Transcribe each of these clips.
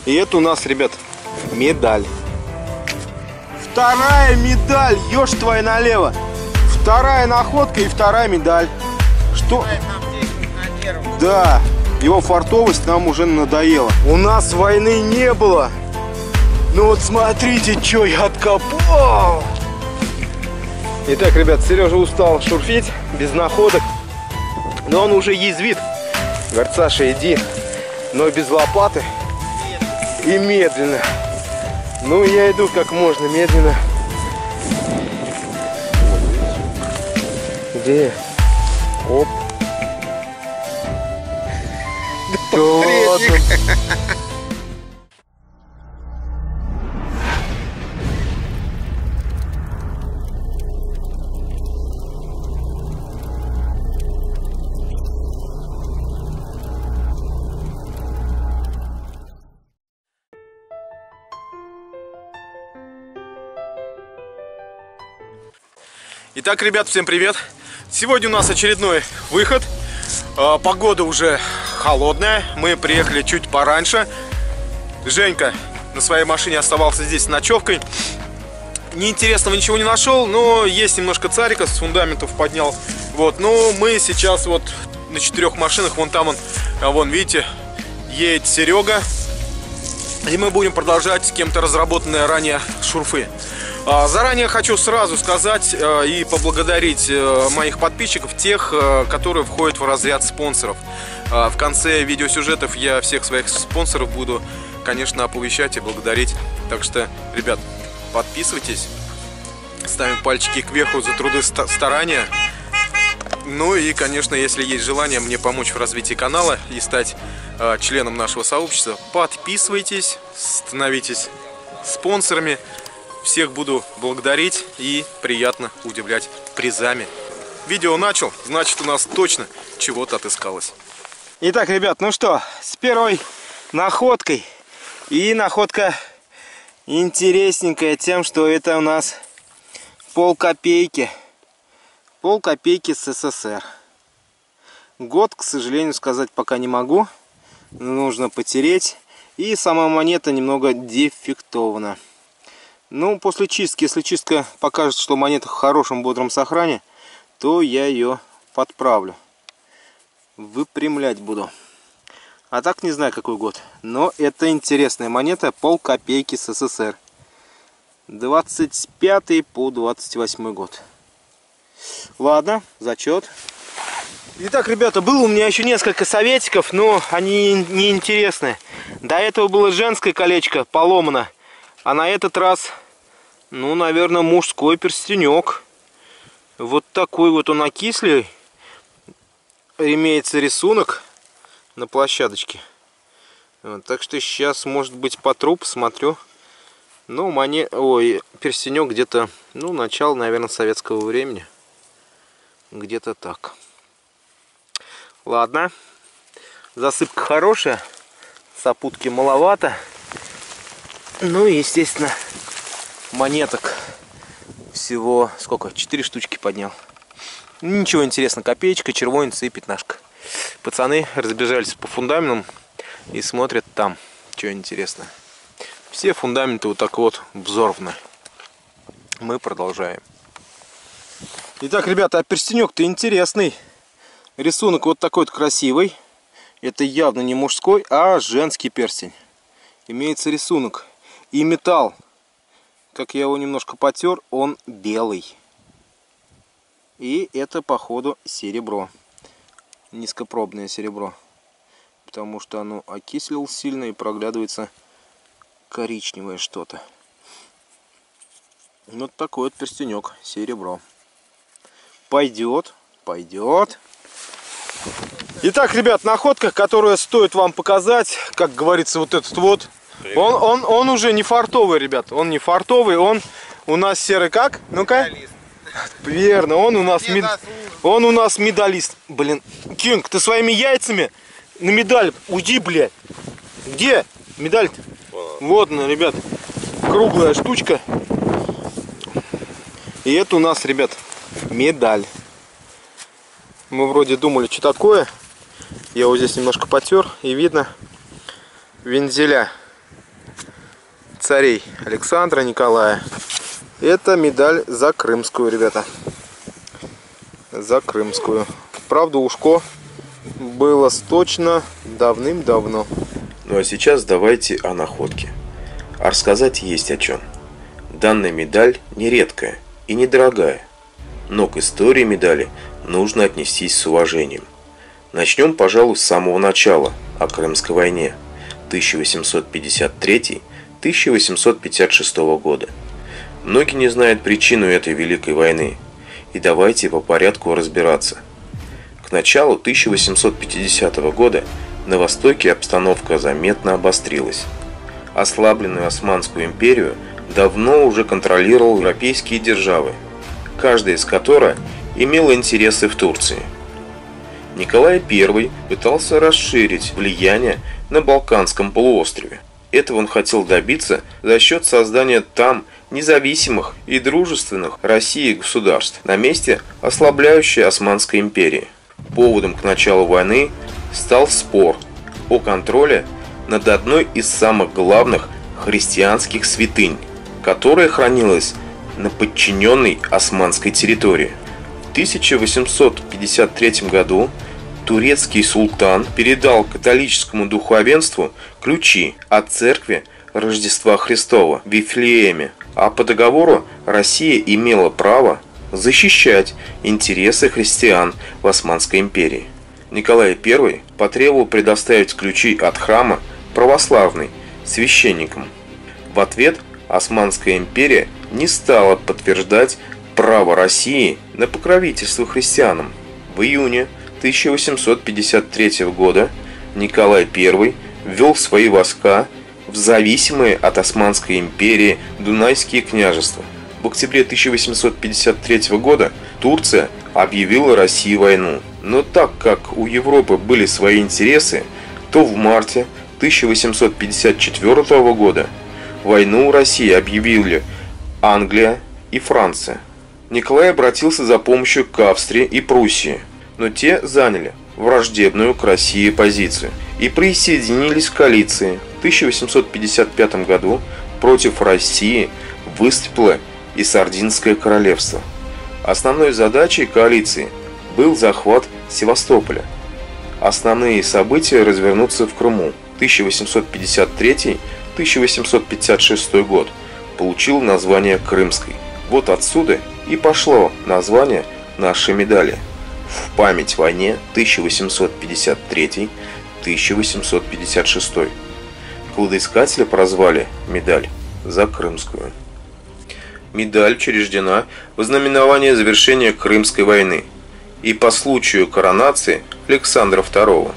И это у нас, ребят, медаль. Вторая медаль, ешь твоя налево. Вторая находка и вторая медаль. Что? Да, его фартовость нам уже надоела. У нас войны не было. Ну вот смотрите, что я откопал. Итак, ребят, Сережа устал шурфить без находок. Но он уже язвит. Говорит: Саша, иди, но без лопаты и медленно. Ну, я иду как можно медленно. Где? Оп. Вот. Итак, ребят, всем привет! Сегодня у нас очередной выход. Погода уже холодная. Мы приехали чуть пораньше. Женька на своей машине оставался здесь с ночевкой. Неинтересного ничего не нашел, но есть немножко царика, с фундаментов поднял. Вот, но мы сейчас вот на 4 машинах. Вон там он, вон, видите, едет Серега. И мы будем продолжать с кем-то разработанные ранее шурфы. Заранее хочу сразу сказать и поблагодарить моих подписчиков, тех, которые входят в разряд спонсоров. В конце видеосюжетов я всех своих спонсоров буду, конечно, оповещать и благодарить. Так что, ребят, подписывайтесь, ставим пальчики кверху за труды старания. Ну и, конечно, если есть желание мне помочь в развитии канала и стать членом нашего сообщества, подписывайтесь, становитесь спонсорами. Всех буду благодарить и приятно удивлять призами. Видео начал, значит, у нас точно чего-то отыскалось. Итак, ребят, ну что, с первой находкой. И находка интересненькая тем, что это у нас полкопейки. Полкопейки с СССР. Год, к сожалению, сказать пока не могу. Нужно потереть. И сама монета немного дефектована. Ну, после чистки, если чистка покажет, что монета в хорошем бодром сохране, то я ее подправлю. Выпрямлять буду. А так не знаю, какой год. Но это интересная монета, полкопейки с СССР. 25 по 28 год. Ладно, зачет. Итак, ребята, было у меня еще несколько советиков, но они не интересны. До этого было женское колечко поломано. А на этот раз, ну, наверное, мужской перстенек. Вот такой вот он окислый. Имеется рисунок на площадочке. Вот, так что сейчас, может быть, потру, посмотрю. Ну, перстенек где-то, ну, начало, наверное, советского времени. Где-то так. Ладно. Засыпка хорошая. Сопутки маловато. Ну и, естественно, монеток всего сколько? 4 штучки поднял. Ничего интересного. Копеечка, червонец и пятнашка. Пацаны разбежались по фундаментам и смотрят там, что интересно. Все фундаменты вот так вот взорваны. Мы продолжаем. Итак, ребята, а перстенек-то интересный. Рисунок вот такой вот красивый. Это явно не мужской, а женский перстень. Имеется рисунок. И металл, как я его немножко потер, он белый. И это, походу, серебро. Низкопробное серебро. Потому что оно окислилось сильно и проглядывается коричневое что-то. Вот такой вот перстенек, серебро. Пойдет, пойдет. Итак, ребят, находка, которая стоит вам показать, как говорится, вот этот вот. Он уже не фартовый, ребят. Он не фартовый, он у нас серый как? Ну-ка. Верно, он у нас медалист. Блин, Кинг, ты своими яйцами на медаль уйди, блядь. Где медаль-то? Вот она, ребят, круглая штучка. И это у нас, ребят, медаль. Мы вроде думали, что такое. Я вот здесь немножко потер, и видно вензеля. царей Александра, Николая. Это медаль за Крымскую, ребята. За Крымскую. Правда, ушко было сточно давным-давно. Ну а сейчас давайте о находке. А рассказать есть о чем. Данная медаль не редкая и недорогая, но к истории медали нужно отнестись с уважением. Начнем, пожалуй, с самого начала, о Крымской войне 1853-1856 года. Многие не знают причину этой великой войны, и давайте по порядку разбираться. К началу 1850 года на Востоке обстановка заметно обострилась. Ослабленную Османскую империю давно уже контролировал европейские державы, каждая из которых имела интересы в Турции. Николай I пытался расширить влияние на Балканском полуострове. Этого он хотел добиться за счет создания там независимых и дружественных России государств на месте ослабляющей Османской империи. Поводом к началу войны стал спор о контроле над одной из самых главных христианских святынь, которая хранилась на подчиненной османской территории. В 1853 году турецкий султан передал католическому духовенству ключи от церкви Рождества Христова в Вифлееме, а по договору Россия имела право защищать интересы христиан в Османской империи. Николай I потребовал предоставить ключи от храма православный священникам. В ответ Османская империя не стала подтверждать право России на покровительство христианам. В июне 1853 года Николай I ввел свои войска в зависимые от Османской империи Дунайские княжества. В октябре 1853 года Турция объявила России войну. Но так как у Европы были свои интересы, то в марте 1854 года войну России объявили Англия и Франция. Николай обратился за помощью к Австрии и Пруссии, но те заняли враждебную к России позицию и присоединились к коалиции. В 1855 году против России выступило и Сардинское королевство. Основной задачей коалиции был захват Севастополя. Основные события развернутся в Крыму. 1853-1856 год получил название Крымской. Вот отсюда и пошло название нашей медали. В память войне 1853-1856. Кладоискатели прозвали медаль за Крымскую. Медаль учреждена в ознаменование завершения Крымской войны и по случаю коронации Александра II.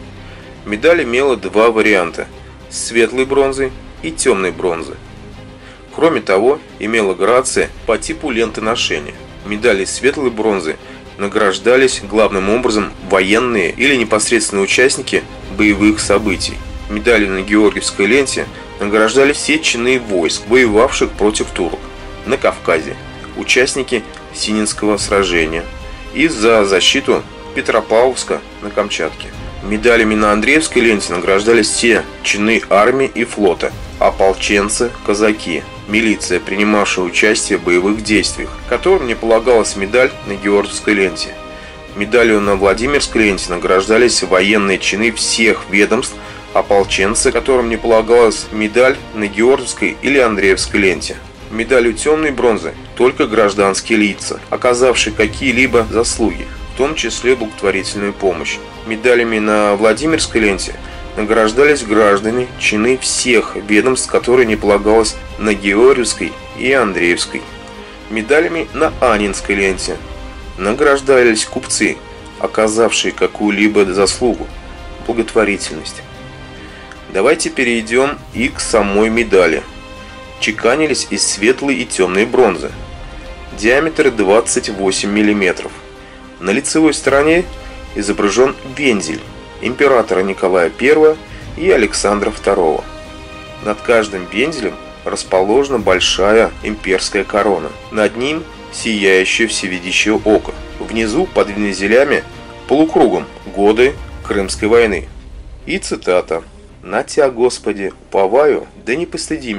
Медаль имела два варианта – светлой бронзы и темной бронзы. Кроме того, имела грации по типу ленты ношения. Медали светлой бронзы награждались главным образом военные или непосредственные участники боевых событий. Медали на Георгиевской ленте награждали все чины войск, воевавших против турок на Кавказе, участники Сининского сражения и за защиту Петропавловска на Камчатке. Медалями на Андреевской ленте награждались все чины армии и флота, ополченцы, казаки, милиция, принимавшая участие в боевых действиях, которым не полагалась медаль на Георгиевской ленте. Медалью на Владимирской ленте награждались военные чины всех ведомств, ополченцы, которым не полагалась медаль на Георгиевской или Андреевской ленте. Медалью темной бронзы только гражданские лица, оказавшие какие-либо заслуги, в том числе благотворительную помощь. Медалями на Владимирской ленте награждались граждане, чины всех ведомств, которые не полагалось на Георгиевской и Андреевской. Медалями на Аннинской ленте награждались купцы, оказавшие какую-либо заслугу, благотворительность. Давайте перейдем и к самой медали. Чеканились из светлой и темной бронзы. Диаметр 28 мм. На лицевой стороне изображен вензель императора Николая I и Александра II. Над каждым вензелем расположена большая имперская корона. Над ним сияющее всевидящее око. Внизу под вензелями полукругом годы Крымской войны. И цитата: «На Тя, Господи, уповаю, да не постыдимся,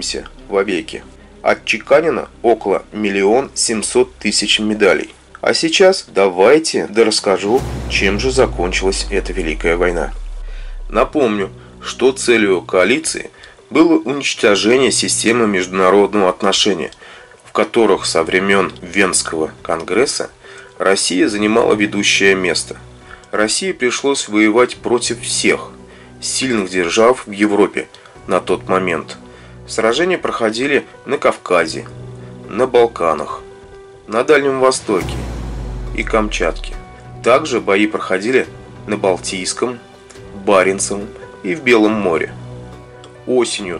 вовеки. Отчеканено около 1 700 000 медалей. А сейчас давайте расскажу, чем же закончилась эта Великая война. Напомню, что целью коалиции было уничтожение системы международного отношения, в которых со времен Венского конгресса Россия занимала ведущее место. России пришлось воевать против всех сильных держав в Европе на тот момент. Сражения проходили на Кавказе, на Балканах, на Дальнем Востоке и Камчатке. Также бои проходили на Балтийском, Баренцевом и в Белом море. Осенью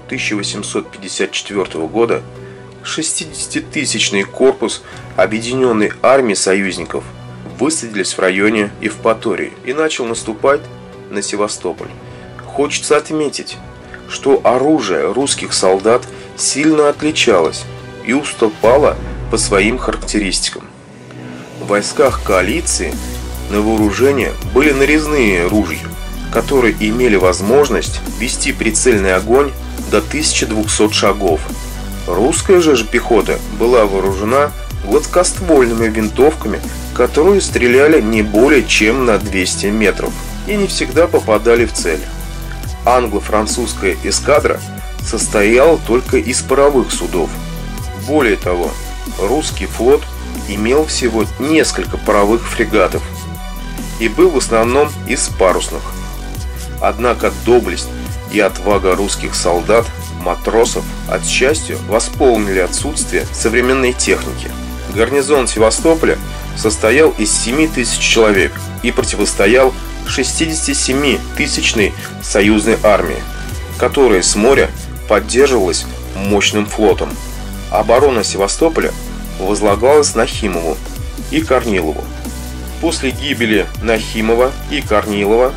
1854 года 60-тысячный корпус Объединенной армии союзников высадились в районе Евпатории и начал наступать на Севастополь. Хочется отметить, что оружие русских солдат сильно отличалось и уступало по своим характеристикам. В войсках коалиции на вооружение были нарезные ружья, которые имели возможность вести прицельный огонь до 1200 шагов. Русская же пехота была вооружена гладкоствольными винтовками, которые стреляли не более чем на 200 метров и не всегда попадали в цель. Англо-французская эскадра состояла только из паровых судов. Более того, русский флот имел всего несколько паровых фрегатов и был в основном из парусных. Однако доблесть и отвага русских солдат, матросов, от счастья восполнили отсутствие современной техники. Гарнизон Севастополя состоял из 7000 человек и противостоял 67-тысячной союзной армии, которая с моря поддерживалась мощным флотом. Оборона Севастополя возлагалась Нахимову и Корнилову. После гибели Нахимова и Корнилова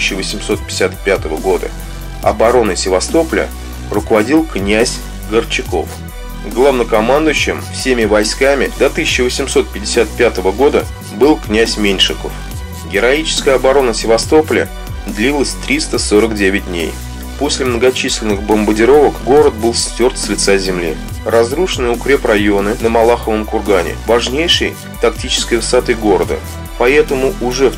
1855 года обороной Севастополя руководил князь Горчаков. Главнокомандующим всеми войсками до 1855 года был князь Меньшиков. Героическая оборона Севастополя длилась 349 дней. После многочисленных бомбардировок город был стерт с лица земли. Разрушены укрепрайоны на Малаховом кургане, важнейшей тактической высоты города. Поэтому уже в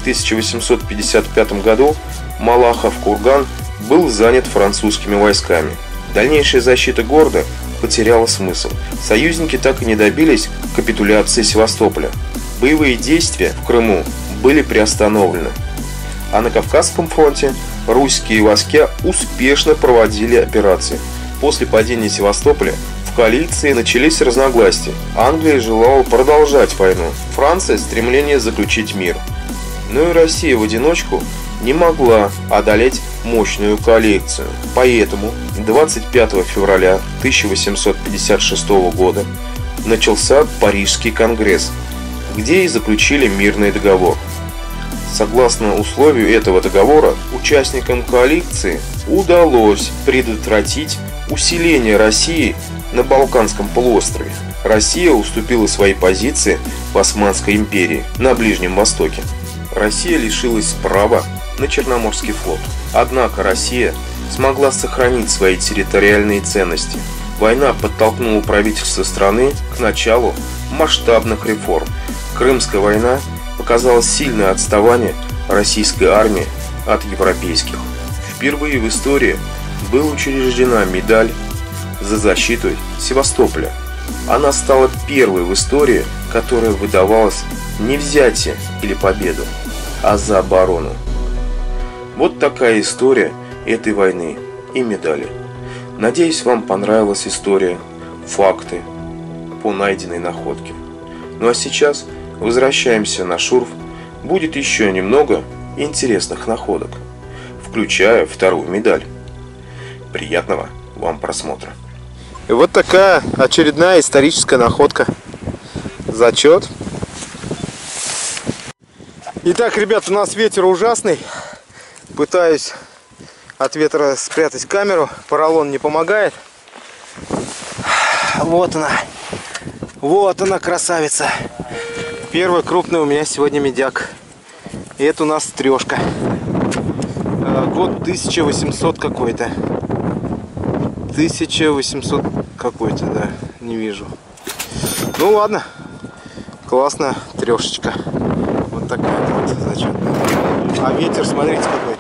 1855 году Малахов курган был занят французскими войсками. Дальнейшая защита города потеряла смысл. Союзники так и не добились капитуляции Севастополя. Боевые действия в Крыму были приостановлены. А на Кавказском фронте русские войска успешно проводили операции. После падения Севастополя в коалиции начались разногласия. Англия желала продолжать войну, Франция – стремление заключить мир. Но и Россия в одиночку не могла одолеть мощную коалицию. Поэтому 25 февраля 1856 года начался Парижский конгресс, где и заключили мирный договор. Согласно условию этого договора, участникам коалиции удалось предотвратить усиление России на Балканском полуострове. Россия уступила свои позиции в Османской империи на Ближнем Востоке. Россия лишилась права на Черноморский флот. Однако Россия смогла сохранить свои территориальные ценности. Война подтолкнула правительство страны к началу масштабных реформ. Крымская война показала сильное отставание российской армии от европейских. Впервые в истории была учреждена медаль за защиту Севастополя. Она стала первой в истории, которая выдавалась не взятие или победу, а за оборону. Вот такая история этой войны и медали. Надеюсь, вам понравилась история, факты по найденной находке. Ну а сейчас возвращаемся на шурф. Будет еще немного интересных находок, включая вторую медаль. Приятного вам просмотра. И вот такая очередная историческая находка. Зачет. Итак, ребят, у нас ветер ужасный. Пытаюсь от ветра спрятать камеру. Поролон не помогает. Вот она. Вот она, красавица. Первый крупный у меня сегодня медяк. И это у нас трешка. Год 1800 какой-то. 1800 какой-то, да, не вижу. Ну ладно, классная трешечка. Вот такая вот, значит. А ветер, смотрите какой.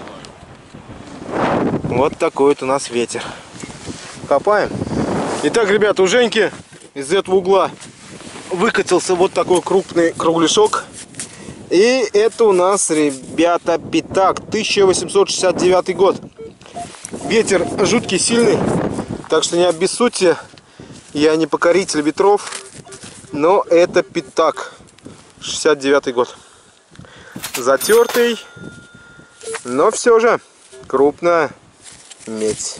Вот такой вот у нас ветер. Копаем. Итак, ребята, у Женьки из этого угла выкатился вот такой крупный кругляшок. И это у нас, ребята, пятак, 1869 год. Ветер жуткий, сильный, так что не обессудьте, я не покоритель ветров, но это пятак, 69 год. Затертый, но все же крупная медь.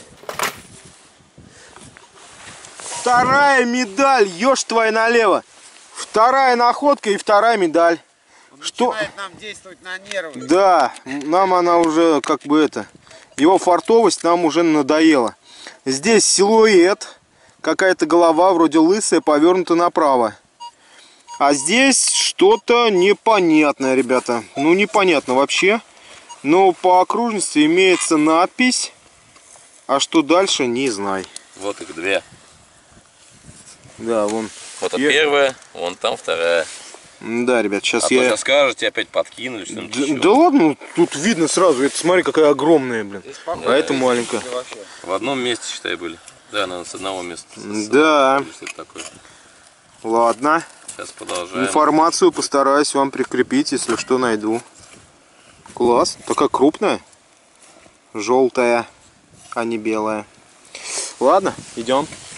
Вторая медаль, ешь твоя налево. Вторая находка и вторая медаль. Что? Начинает нам действовать на нервы. Да, нам она уже как бы это... Его фартовость нам уже надоела. Здесь силуэт, какая-то голова вроде лысая, повернута направо. А здесь что-то непонятное, ребята. Ну, непонятно вообще. Но по окружности имеется надпись. А что дальше, не знаю. Вот их две. Да, вон. Вот первая, вон там вторая. Да, ребят, сейчас А я... то сейчас скажете, опять подкинули что-нибудь еще. Да ладно, ну, тут видно сразу. Это смотри, какая огромная, блин. А это маленькая. В одном месте, считай, были. Да, наверное, с одного места. Да. Что-то такое. Ладно. Сейчас продолжаем. Информацию постараюсь вам прикрепить, если что найду. Класс. Такая крупная. Желтая, а не белая. Ладно, идем.